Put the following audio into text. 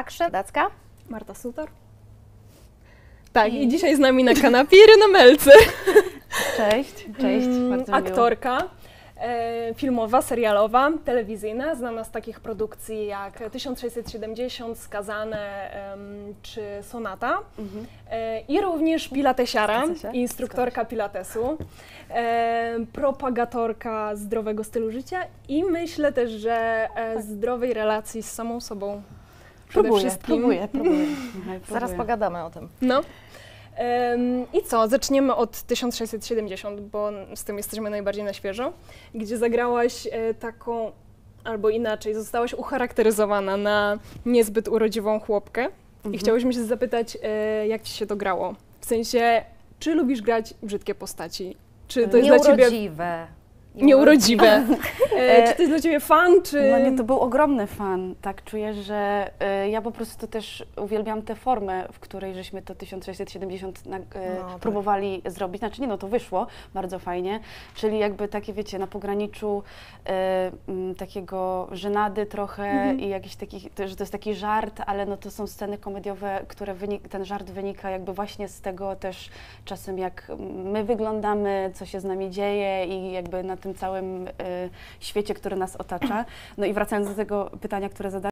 Action, Dacka. Marta Sutor. Tak, i dzisiaj z nami na kanapie Iryna Melcer. Cześć, cześć. Bardzo aktorka filmowa, serialowa, telewizyjna, znana z takich produkcji jak 1670, Skazane czy Sonata. I również pilatesiara, instruktorka pilatesu, propagatorka zdrowego stylu życia i myślę też, że zdrowej relacji z samą sobą. Próbuję. Zaraz pogadamy o tym. No. I co? Zaczniemy od 1670, bo z tym jesteśmy najbardziej na świeżo, gdzie zagrałaś taką, albo inaczej, zostałaś ucharakteryzowana na niezbyt urodziwą chłopkę. I chciałyśmy się zapytać, jak ci się to grało? W sensie, czy lubisz grać brzydkie postaci? Czy to jest dla ciebie... Nieurodziwe. Czy to jest dla ciebie fan, czy... No nie, to był ogromny fan. Tak czuję, że ja po prostu też uwielbiam tę formę, w której żeśmy to 1670 próbowali zrobić. Znaczy nie, no to wyszło bardzo fajnie. Czyli jakby takie, wiecie, na pograniczu takiego żenady trochę i jakiś taki, że to jest taki żart, ale no to są sceny komediowe, które ten żart wynika jakby właśnie z tego też czasem, jak my wyglądamy, co się z nami dzieje i jakby na tym całym świecie, który nas otacza. No i wracając do tego pytania, które zadałam,